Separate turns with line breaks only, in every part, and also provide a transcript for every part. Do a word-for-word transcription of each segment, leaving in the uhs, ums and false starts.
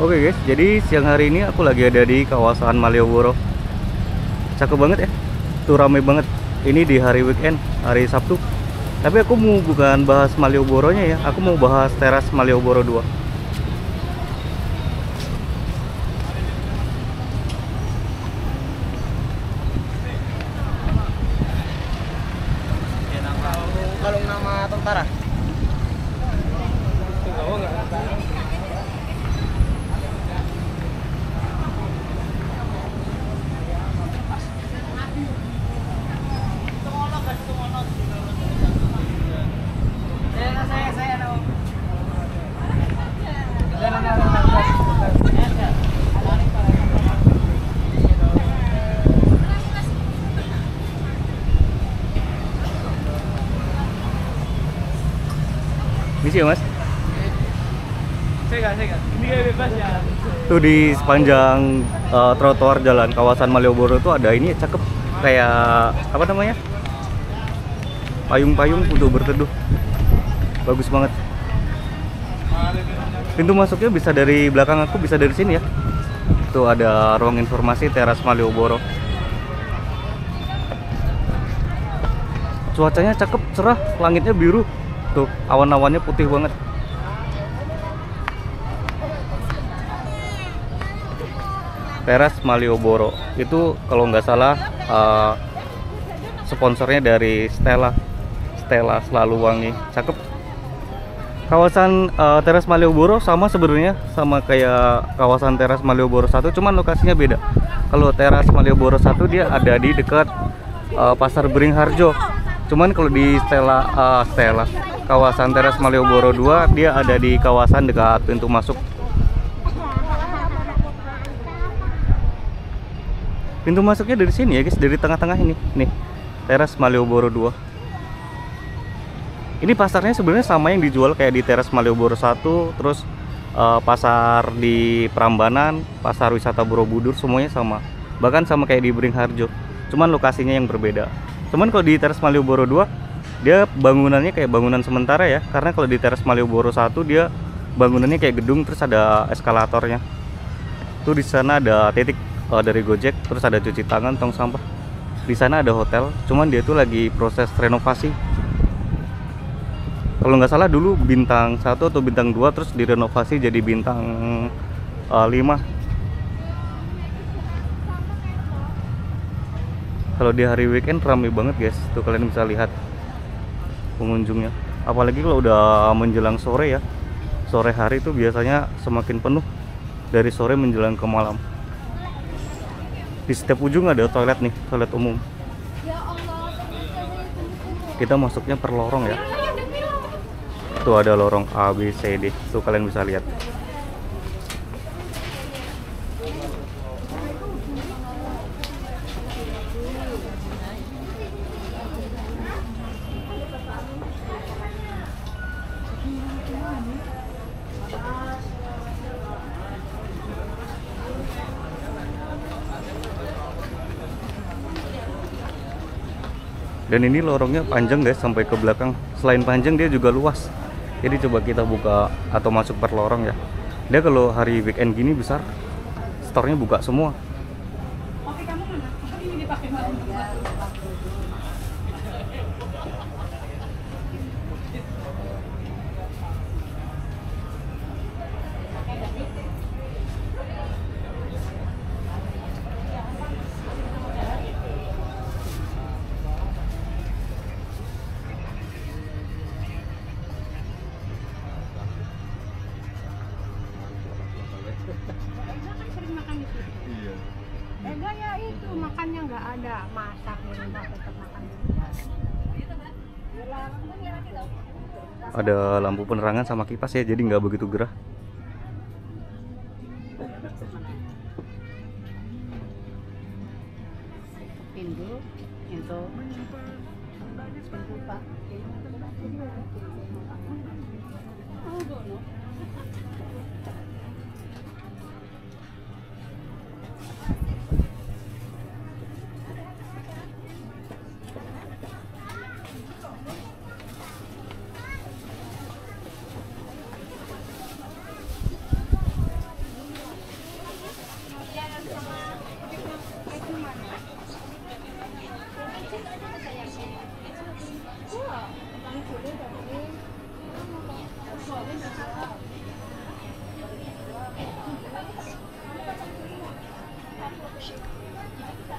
Oke guys, jadi siang hari ini aku lagi ada di kawasan Malioboro. Cakep banget ya, tuh rame banget. Ini di hari weekend, hari Sabtu. Tapi aku mau bukan bahas Malioboro-nya ya, aku mau bahas teras Malioboro dua.
Kalau nama tentara.
Misi ya mas?
Saya saya ini bebas ya.
Tuh di sepanjang uh, trotoar jalan kawasan Malioboro tuh ada ini cakep, kayak apa namanya, payung-payung untuk berteduh. Bagus banget. Pintu masuknya bisa dari belakang aku, bisa dari sini ya. Tuh ada ruang informasi teras Malioboro. Cuacanya cakep, cerah, langitnya biru. Tuh awan-awannya putih banget. Teras Malioboro itu kalau nggak salah uh, sponsornya dari Stella Stella Selalu Wangi. Cakep. Kawasan uh, teras Malioboro sama sebenarnya, sama kayak kawasan teras Malioboro satu, cuman lokasinya beda. Kalau teras Malioboro satu dia ada di dekat uh, Pasar Beringharjo. Cuman kalau di Stella uh, Stella kawasan teras Malioboro dua dia ada di kawasan dekat pintu masuk. Pintu masuknya dari sini ya guys, dari tengah-tengah ini. Nih, teras Malioboro dua. Ini pasarnya sebenarnya sama yang dijual kayak di teras Malioboro satu, terus uh, pasar di Prambanan, pasar wisata Borobudur, semuanya sama. Bahkan sama kayak di Beringharjo. Cuman lokasinya yang berbeda. Cuman kalau di teras Malioboro dua dia bangunannya kayak bangunan sementara ya, karena kalau di teras Malioboro satu dia bangunannya kayak gedung, terus ada eskalatornya. Tuh di sana ada titik uh, dari Gojek, terus ada cuci tangan, tong sampah. Di sana ada hotel, cuman dia tuh lagi proses renovasi. Kalau nggak salah dulu bintang satu atau bintang dua, terus direnovasi jadi bintang uh, lima. Kalau di hari weekend ramai banget guys, tuh kalian bisa lihat pengunjungnya. Apalagi kalau udah menjelang sore ya, sore hari itu biasanya semakin penuh dari sore menjelang ke malam. Di setiap ujung ada toilet nih, toilet umum. Kita masuknya per lorong ya. Tuh ada lorong A, B, C, D. Tuh kalian bisa lihat. Dan ini lorongnya panjang guys, sampai ke belakang. Selain panjang dia juga luas. Jadi coba kita buka atau masuk per lorong ya. Dia kalau hari weekend gini besar, store-nya buka semua.
Oke, kamu mana? Ini dipakai malam. Enggak ya, itu makannya nggak ada, masak di rumah tetap makan.
Ada lampu penerangan sama kipas ya, jadi nggak begitu gerah.
Pintu itu Pak.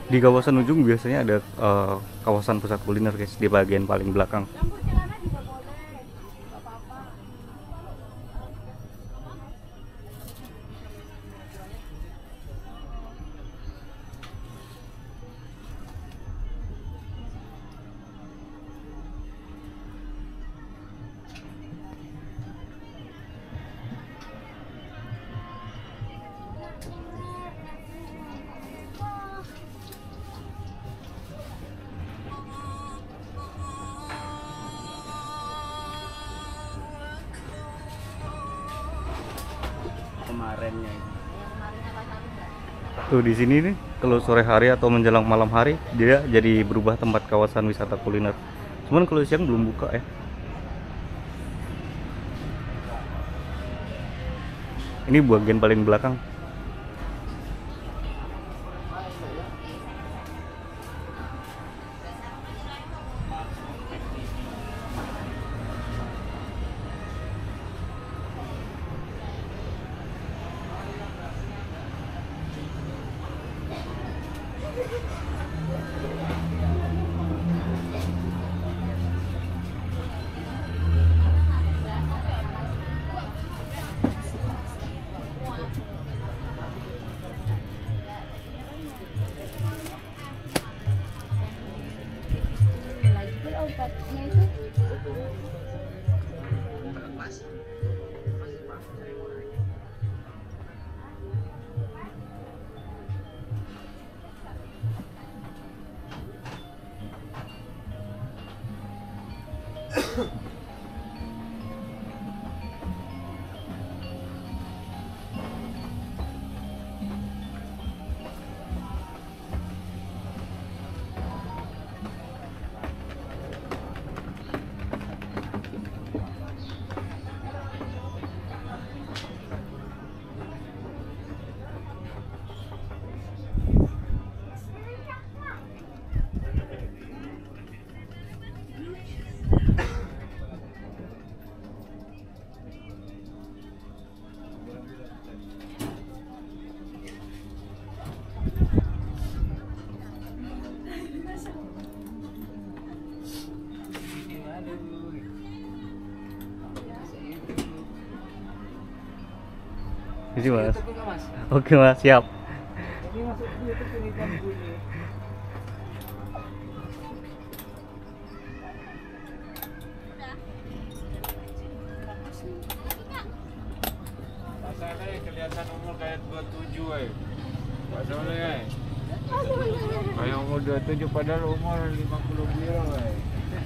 Di kawasan ujung biasanya ada eh, kawasan pusat kuliner guys, di bagian paling belakang.
Campur celana juga boleh. Nggak apa-apa.
Kemarinnya
Tuh di sini nih, kalau sore hari atau menjelang malam hari dia jadi berubah tempat kawasan wisata kuliner. Cuman kalau siang belum buka ya. Ini bagian paling belakang.
Lagi pula obatnya itu.
Ini mas. Oke mas, siap.
Pasarnya kelihatan umur kayak dua puluh tujuh eh. Pasarnya eh. Kayak umur dua puluh tujuh padahal umur lima puluh kilo eh.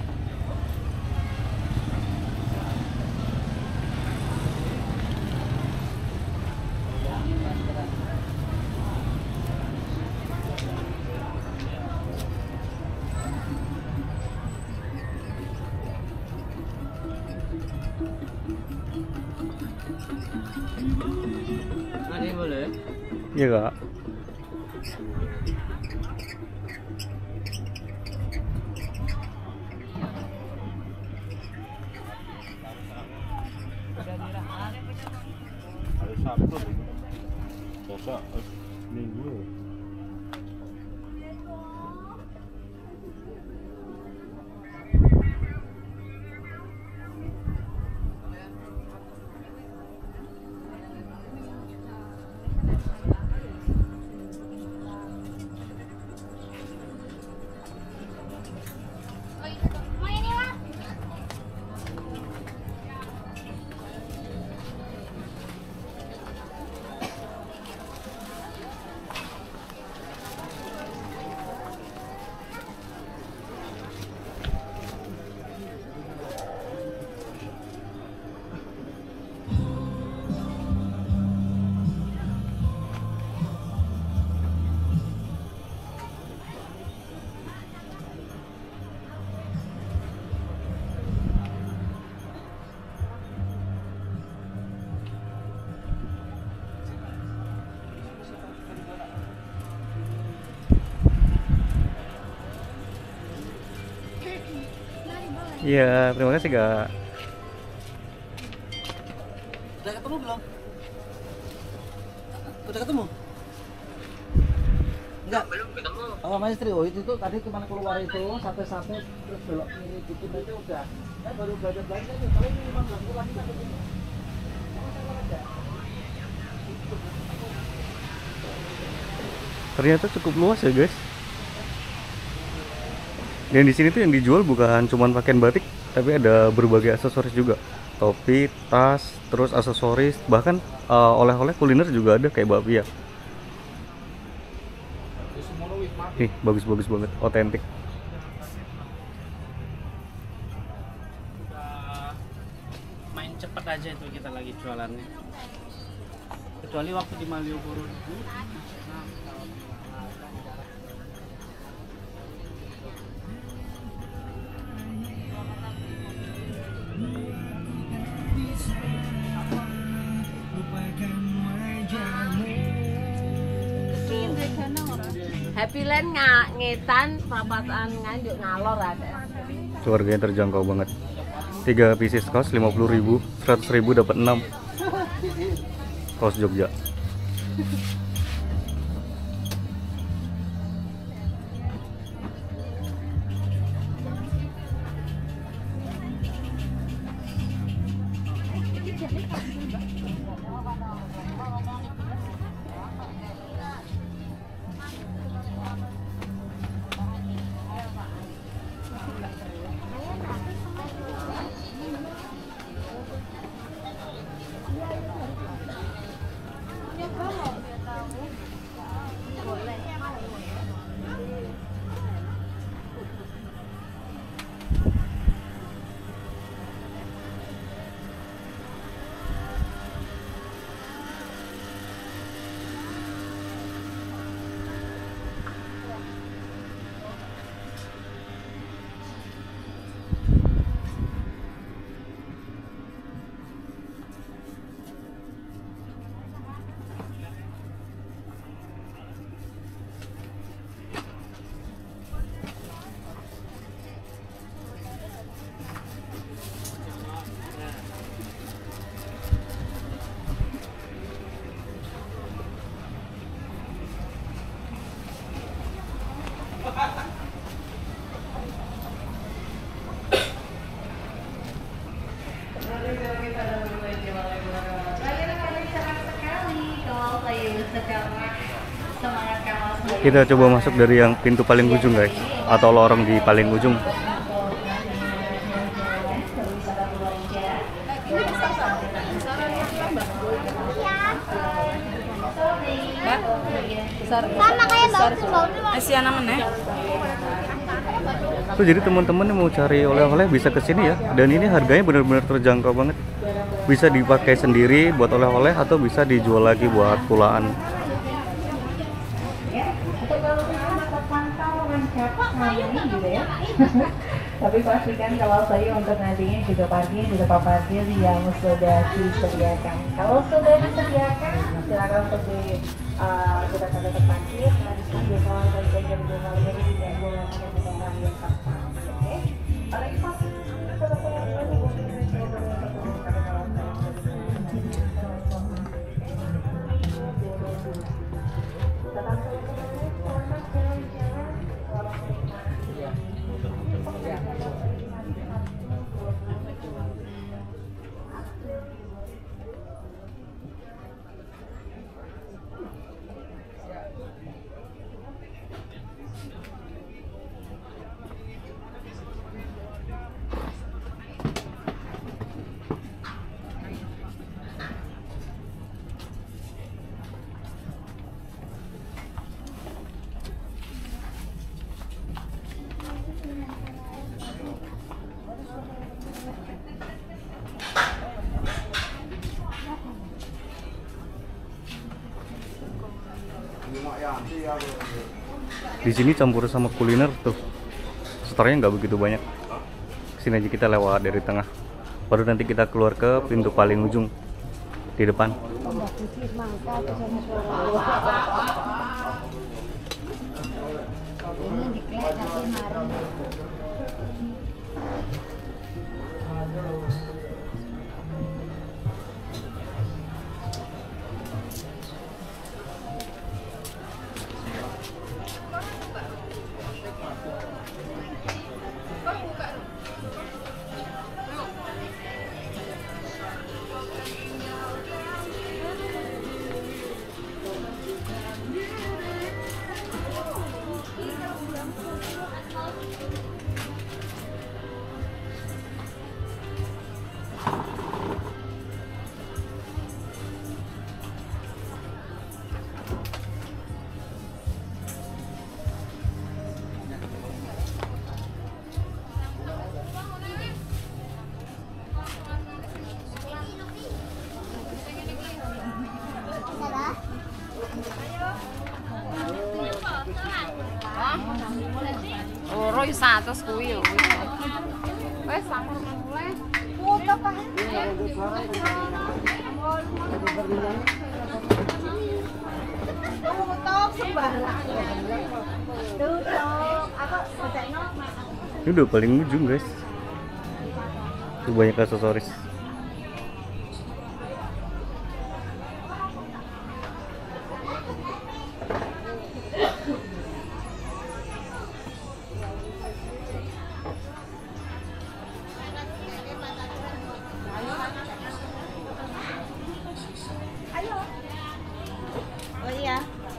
Ini boleh?
Iya kak.
Hari Sabtu. Selasa Minggu.
Iya, terima kasih kak.
Udah ketemu belum? Udah ketemu? Enggak, belum ketemu. Oh, Maestri, oh itu tuh tadi kemana keluar itu sate-sate terus belok kiri dikit aja udah. Saya baru belajar belanja tuh. Kalau ini memang belum lagi kan begini.
Ternyata cukup luas ya guys. Dan di sini tuh yang dijual bukan cuma pakaian batik, tapi ada berbagai aksesoris juga. Topi, tas, terus aksesoris, bahkan uh, oleh-oleh kuliner juga ada kayak bakpia. Nih, bagus-bagus banget, otentik.
Main cepet aja itu kita lagi jualannya. Kecuali waktu di Malioboro itu.
Happy Land nggak ngetan, perapatan nganjuk ngalor ada.
Harganya terjangkau banget. tiga pieces kaos lima puluh ribu, seratus ribu dapat enam. Kaos Jogja. Kita coba masuk dari yang pintu paling ujung guys, atau lorong di paling ujung.
Sama kayak bau
Asiana mana?
Tuh jadi teman-teman yang mau cari oleh-oleh bisa ke sini ya. Dan ini harganya benar-benar terjangkau banget. Bisa dipakai sendiri buat oleh-oleh atau bisa dijual lagi buat pulaan.
Tapi pastikan kalau saya untuk nantinya juga parkir di tempat parkir yang sudah disediakan. Kalau sudah disediakan, silakan untuk di uh, kita tanda parkir. Nanti di kawasan bagian jam dua malam ini tidak boleh ada tempat yang sama. Oke. Oleh itu,
Di sini campur sama kuliner tuh. Store-nya nggak begitu banyak. Sini aja kita lewat dari tengah. Baru nanti kita keluar ke pintu paling ujung di depan.
Loro yo satus kuwi yo. Wes sampun mulai. Foto Pak. Tutup sembarang. Tutup. Apa bacanya?
Ini udah paling ujung guys. Tuh banyak aksesoris.
Oh iya.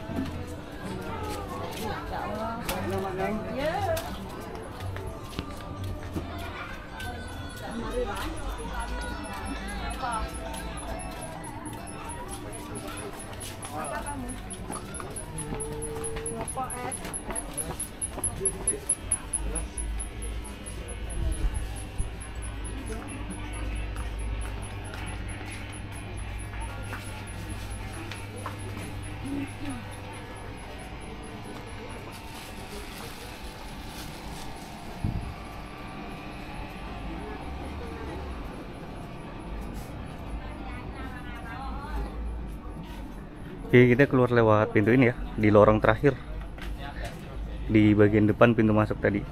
Oke, kita keluar lewat pintu ini ya, di lorong terakhir, di bagian depan pintu masuk tadi.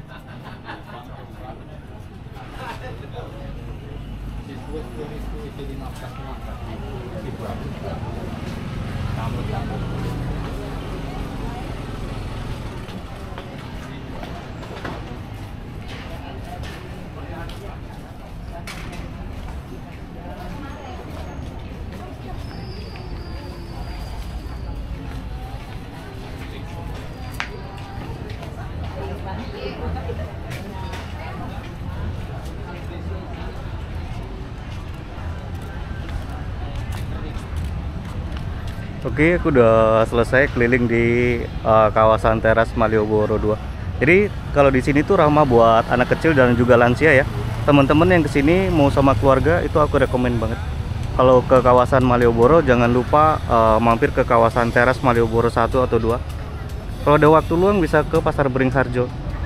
Oke, aku udah selesai keliling di uh, kawasan teras Malioboro dua. Jadi kalau di sini tuh ramah buat anak kecil dan juga lansia ya. Teman-teman yang kesini mau sama keluarga itu aku rekomen banget. Kalau ke kawasan Malioboro jangan lupa uh, mampir ke kawasan teras Malioboro satu atau dua. Kalau ada waktu luang bisa ke Pasar Beringharjo.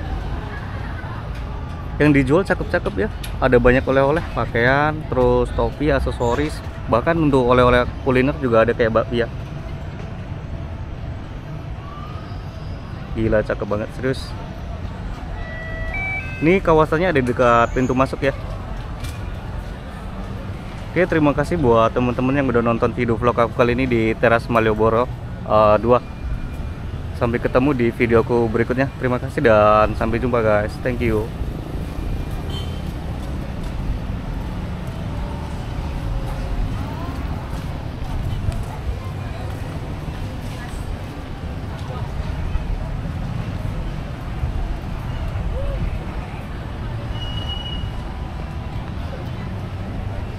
Yang dijual cakep-cakep ya. Ada banyak oleh-oleh, pakaian, terus topi, aksesoris, bahkan untuk oleh-oleh kuliner juga ada kayak bakpia. Gila, cakep banget, serius. Ini kawasannya ada dekat pintu masuk ya. Oke, terima kasih buat teman-teman yang udah nonton video vlog aku kali ini di teras Malioboro uh, dua. Sampai ketemu di videoku berikutnya. Terima kasih dan sampai jumpa guys. Thank you.